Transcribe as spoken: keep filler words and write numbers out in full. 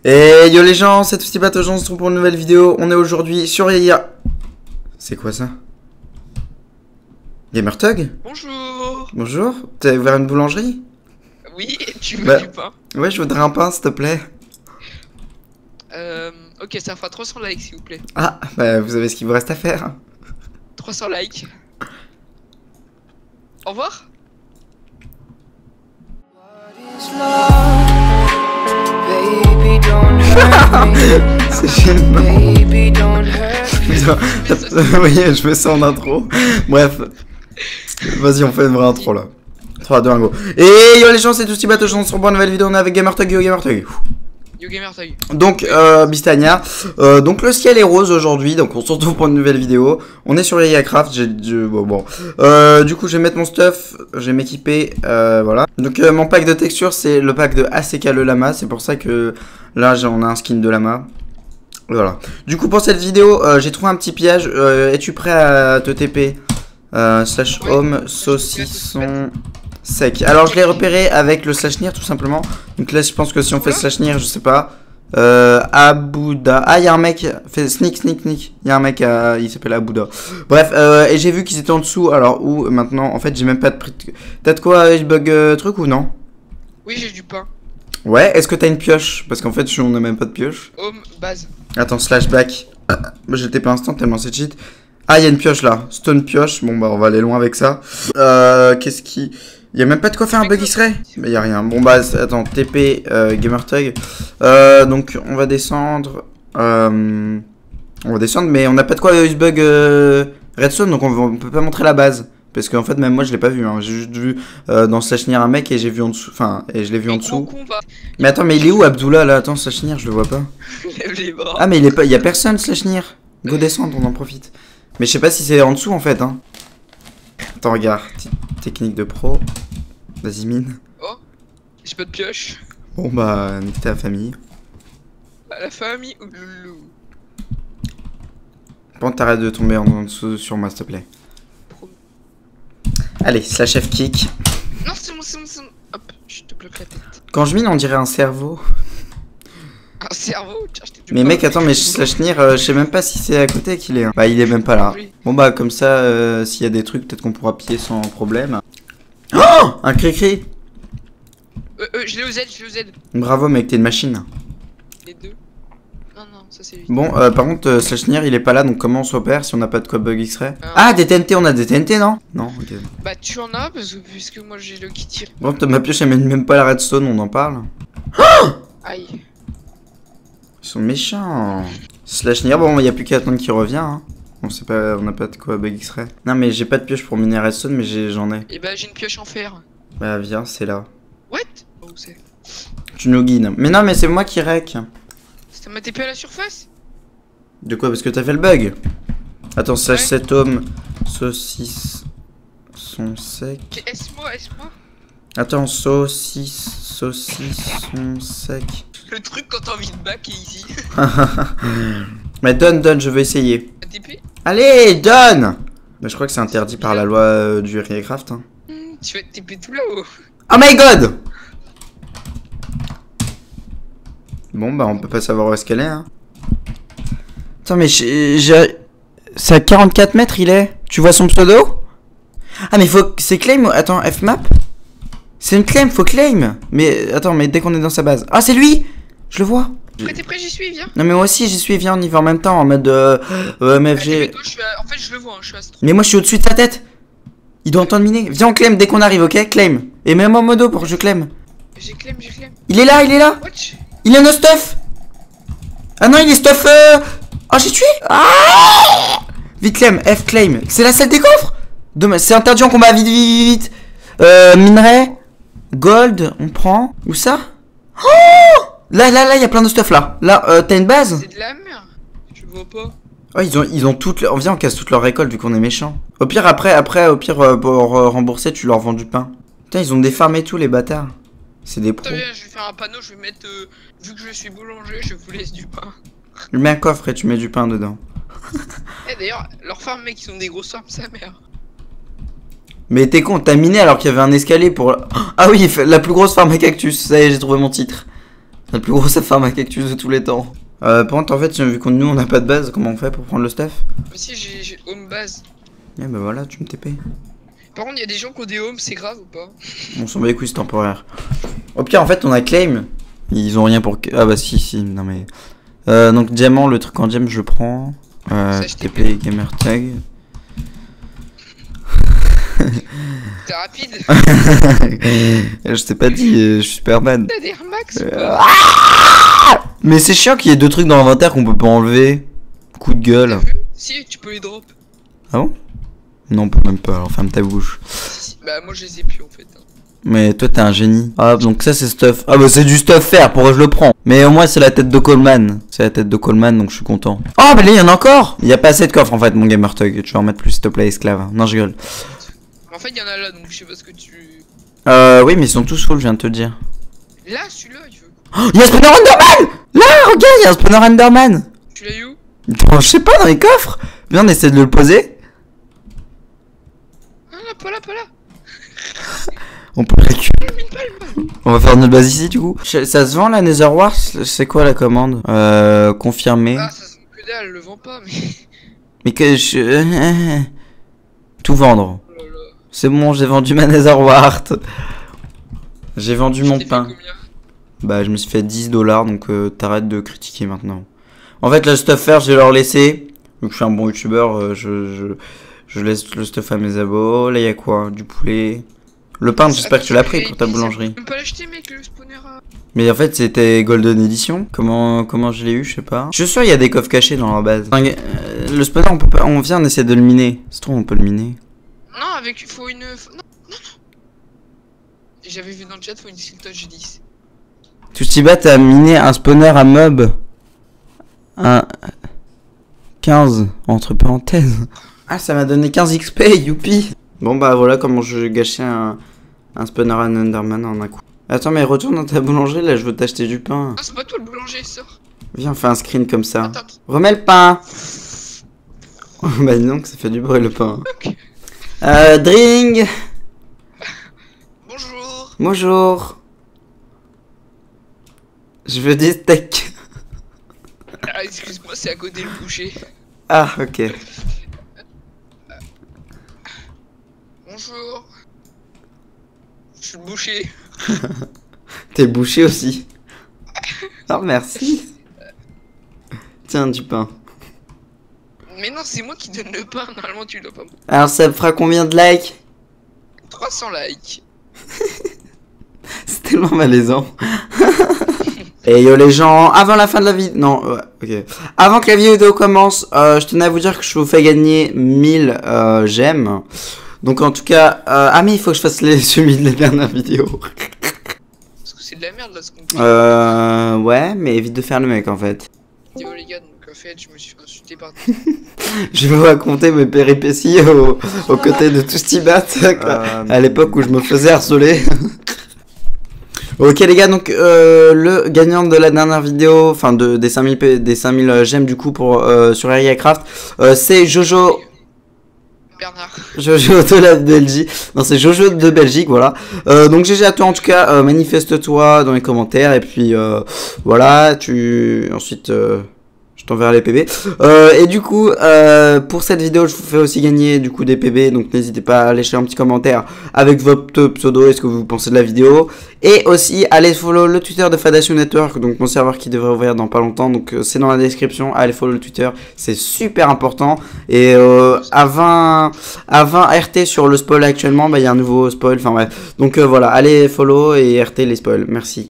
Et yo les gens, c'est Twisty Bat, on se retrouve pour une nouvelle vidéo. On est aujourd'hui sur Yaya. C'est quoi ça? Gamertug? Bonjour. Bonjour, t'as ouvert une boulangerie? Oui, tu veux bah, du pain? Ouais, je voudrais un pain s'il te plaît. Euh, ok, ça fera trois cents likes s'il vous plaît. Ah, bah vous avez ce qu'il vous reste à faire. trois cents likes. Au revoir. C'est gênant. Oui, je me sens en intro. Bref. Vas-y, on fait une vraie intro là. trois, deux, un, go. Et yo les gens, c'est Twisty Bat, on se retrouve pour une nouvelle vidéo. On est avec Gamertug, yo Gamertug. Yo Gamertug. Donc, euh, Bistania. Euh, donc, le ciel est rose aujourd'hui. Donc, on se retrouve pour une nouvelle vidéo. On est sur Yayacraft. J'ai, je, bon, bon. Euh, du coup, je vais mettre mon stuff. Je vais m'équiper. Euh, voilà. Donc, euh, mon pack de texture, c'est le pack de A C K le lama. C'est pour ça que là, on a un skin de lama. Voilà. Du coup, pour cette vidéo, euh, j'ai trouvé un petit piège. Euh, Es-tu prêt à te T P euh, Slash home saucisson sec. Alors, je l'ai repéré avec le slash near tout simplement. Donc là, je pense que si on fait slash near, je sais pas. Euh, Abouda. Ah, il y a un mec. Fait sneak, sneak, sneak. Il y a un mec, à... il s'appelle Abouda. Bref, euh, et j'ai vu qu'ils étaient en dessous. Alors, où maintenant? En fait, j'ai même pas de prix. T'as de quoi, je bug euh, truc ou non? Oui, j'ai du pain. Ouais, est-ce que t'as une pioche? Parce qu'en fait, on n'a même pas de pioche. Home, base. Attends, slash back. Ah, je t'ai pas instant tellement c'est cheat. Ah, il y a une pioche là. Stone pioche. Bon, bah, on va aller loin avec ça. Euh, qu'est-ce qui. Il y a même pas de quoi faire un bug X-ray. Mais y a rien. Bon, bah, attends, T P euh, Gamertug. Euh, donc, on va descendre. Euh, on va descendre, mais on n'a pas de quoi euh, bug euh, Redstone. Donc, on, va, on peut pas montrer la base. Parce qu'en fait, même moi, je l'ai pas vu. Hein. J'ai juste vu euh, dans Slash Near un mec et j'ai vu en dessous. Enfin, et je l'ai vu en dessous. Mais attends, mais il est où Abdullah là? Attends, Slash Near, je le vois pas. Ah, mais il est pas. Il y a personne, Slash Near. Go descendre, on en profite. Mais je sais pas si c'est en dessous en fait. Hein. Attends, regarde. Petite technique de pro. Vas-y, mine. Oh, j'ai pas de pioche. Bon, bah, nique ta famille. Bah, la famille ou loulou. Bon, t'arrêtes de tomber en dessous sur moi, s'il te plaît. Allez, slash F kick. Non, c'est bon, c'est bon, c'est bon. Hop, je te bloque la tête. Quand je mine, on dirait un cerveau. Un cerveau? Tiens, je t'ai Mais mec, attends, mais slash Near, euh, je sais même pas si c'est à côté qu'il est. Hein. Bah, il est même pas là. Oui. Bon, bah, comme ça, euh, s'il y a des trucs, peut-être qu'on pourra piller sans problème. Oh, un cri-cri. Euh, euh, je l'ai au Z, je l'ai au Z. Bravo, mec, t'es une machine. Les deux. Non, non, ça c'est lui. Bon, euh, par contre, euh, slash Near, il est pas là, donc comment on s'opère si on n'a pas de quoi bug X-ray? Ah. Ah, des T N T, on a des T N T, non? Non, ok. Bah, tu en as, parce que puisque moi j'ai le qui tire. Bon, ma pioche, elle mène même pas la redstone, on en parle. Aïe. Ils sont méchants. Slash Near, bon, il y a plus qu'à attendre qu'il revient. Hein. On sait pas, on n'a pas de quoi bug X-ray. Non, mais j'ai pas de pioche pour miner redstone, mais j'en ai. Et bah, j'ai une pioche en fer. Bah, viens, c'est là. What? Oh, c'est. Tu nous guides. Mais non, mais c'est moi qui rec. Ça m'a T P à la surface? De quoi? Parce que t'as fait le bug. Attends, slash Ouais. sept homme. Saucisse. Son sec. Est-ce-moi, est-ce-moi? Attends, saucisse. Saucisson sec. Le truc quand t'as envie de back est ici. Mais donne, donne, je veux essayer. T P? Allez, donne. Mais je crois que c'est interdit par la loi euh, du Yayacraft. Hein. Mmh, tu vas te T P tout là-haut. Oh my god. Bon, bah, on peut pas savoir où est-ce qu'elle est. Hein. Attends, mais j'ai. C'est à quarante-quatre mètres, il est. Tu vois son pseudo? Ah, mais faut. C'est claim. Attends, F-map? C'est une claim, faut claim. Mais attends, mais dès qu'on est dans sa base. Ah, c'est lui. Je le vois. Prêt, t'es prêt, j'y suis, viens. Non, mais moi aussi, j'y suis. Viens, on y va en même temps. En mode euh, euh, M F G. Allez, toi, je suis à... En fait, je le vois, hein, je suis à ce Mais moi, je suis au-dessus de sa tête. Il doit entendre miner. Viens, on claim dès qu'on arrive, ok? Claim. Et même en modo pour que je claim. J'ai claim, j'ai claim. Il est là, il est là. Watch. Il est no stuff. Ah non, il est stuff. Euh... Oh, j'ai tué. Ah, vite claim, F claim. C'est la salle des coffres. Dommage, c'est interdit en combat. Vite, vite, vite. Euh, minerai. Gold, on prend. Où ça? Oh, là, là, là, il y a plein de stuff là. Là, euh, t'as une base? C'est de la merde. Je vois pas. Oh, ils ont, ils ont toutes. On vient, on casse toute leur récolte vu qu'on est méchants. Au pire, après, après, au pire, euh, pour euh, rembourser, tu leur vends du pain. Putain, ils ont des farms et tout, les bâtards. C'est des pros. Attends, viens, je vais faire un panneau, je vais mettre. Euh, vu que je suis boulanger, je vous laisse du pain. Tu mets un coffre et tu mets du pain dedans. Eh, d'ailleurs, leur farm, mec, ils ont des grosses farms, sa mère. Mais t'es con, t'as miné alors qu'il y avait un escalier pour... Ah oui, la plus grosse farm à cactus, ça y est, j'ai trouvé mon titre. La plus grosse farm à cactus de tous les temps. Euh, par contre, en fait, vu qu'on nous on n'a pas de base, comment on fait pour prendre le stuff? Mais si, j'ai home base. Eh bah voilà, tu me T P. Par contre, il y a des gens qui ont des homes, c'est grave ou pas? On s'en bat les couilles, c'est temporaire. Au pire, en fait, on a claim. Ils ont rien pour. Ah bah si, si, non mais. Euh, donc, diamant, le truc en diamant, je prends. Euh, T P, gamer tag. T'es rapide. Je t'ai pas dit, je suis Superman. T'as des Air Max ou Euh, pas? ah Mais c'est chiant qu'il y ait deux trucs dans l'inventaire qu'on peut pas enlever. Coup de T'as gueule. vu? Si, tu peux les drop. Ah bon? Non, on peut même pas, alors ferme ta bouche. Si, si. Bah, moi je les ai plus en fait. Mais toi t'es un génie. Ah donc ça c'est stuff. Ah bah c'est du stuff faire, pourquoi je le prends? Mais au moins c'est la tête de Coleman. C'est la tête de Coleman donc je suis content. Oh bah là il y en a encore. Il y a pas assez de coffres en fait mon gamer tug. Tu vas en mettre plus s'il te plaît esclave. Non je rigole. En fait, il y en a là donc je sais pas ce que tu. Euh oui mais ils sont tous full je viens de te le dire. Là, celui-là, il veut. Oh il y a un spawner Enderman. Là regarde il y a un spawner Enderman. Tu l'as eu où? Attends, je sais pas dans les coffres. Viens on essaie de le poser. Ah, là, pas là, pas là. On peut le récupérer. On va faire notre base ici du coup. Ça se vend la Nether Wars? C'est quoi la commande? Euh confirmé. Ah, ça se vend que dalle, le vend pas, mais. Mais que je... Tout vendre. Oh là là. C'est bon, j'ai vendu ma Nether Wart. J'ai vendu Tu mon t'es fait pain. combien? Bah, je me suis fait dix dollars, donc euh, t'arrêtes de critiquer maintenant. En fait, le stuff faire, je vais leur laisser. Donc, je suis un bon youtubeur, euh, je, je, je laisse le stuff à mes abos. Là, il y a quoi? Du poulet. Le pain, j'espère que tu l'as pris pour ta boulangerie. Tu peux même pas l'acheter, mec, le spawner à. Mais en fait, c'était Golden Edition. Comment, comment je l'ai eu, je sais pas. Je suis sûr, il y a des coffres cachés dans la base. Euh, le spawner, on peut pas. On vient, on essaie de le miner. C'est trop, on peut le miner. Non, avec. Il faut une. Non, non, non. J'avais vu dans le chat, faut une siltage dix. Touchibat a miné un spawner à mob. Un. quinze, entre parenthèses. Ah, ça m'a donné quinze X P, youpi. Bon, bah voilà comment je gâchais un, un spawner à Enderman en un coup. Attends, mais retourne dans ta boulangerie, là, je veux t'acheter du pain. Ah, c'est pas toi le boulanger, sort. Viens, fais un screen comme ça. Attends, attends. Remets le pain. Oh, bah dis donc, ça fait du bruit le pain. Ok. Euh, drink. Bonjour. Bonjour. Je veux des steaks. Ah, excuse-moi, c'est à côté le boucher. Ah, ok. Bonjour. Je suis le boucher. T'es bouché aussi. Oh, merci. Tiens, du pain. Mais non, c'est moi qui donne le pain. Normalement, tu dois pas. Alors, ça me fera combien de likes? trois cents likes. C'est tellement malaisant. Et yo les gens, avant la fin de la vidéo, non, ouais, ok. Avant que la vidéo commence, euh, je tenais à vous dire que je vous fais gagner mille euh, j'aime. Donc en tout cas, euh, ah mais il faut que je fasse les celui de la dernière vidéo. Parce que c'est de la merde là ce qu'on fait. Euh, ouais, mais évite de faire le mec en fait. Vidéo les gars, donc en fait, je me suis fait insulter par. Je vais vous raconter mes péripéties au, aux côtés de Toustibat euh, à l'époque où je me faisais harceler. Ok les gars, donc euh, le gagnant de la dernière vidéo, enfin de, des cinq mille, des cinq mille j'aime du coup pour, euh, sur Ariacraft, euh, c'est Jojo... Bernard. Jojo de la Belgique. Non, c'est Jojo de Belgique, voilà. Euh, donc G G à toi en tout cas, euh, manifeste-toi dans les commentaires et puis euh, voilà, tu... Ensuite... Euh... Je t'enverrai les P B. Euh, et du coup, euh, pour cette vidéo, je vous fais aussi gagner du coup des P B. Donc n'hésitez pas à laisser un petit commentaire avec votre pseudo et ce que vous pensez de la vidéo. Et aussi, allez follow le Twitter de Fadation Network, donc mon serveur qui devrait ouvrir dans pas longtemps. Donc euh, c'est dans la description. Allez follow le Twitter, c'est super important. Et euh, à vingt R T sur le spoil actuellement, bah il y a un nouveau spoil. Enfin bref. Donc euh, voilà, allez follow et R T les spoils. Merci.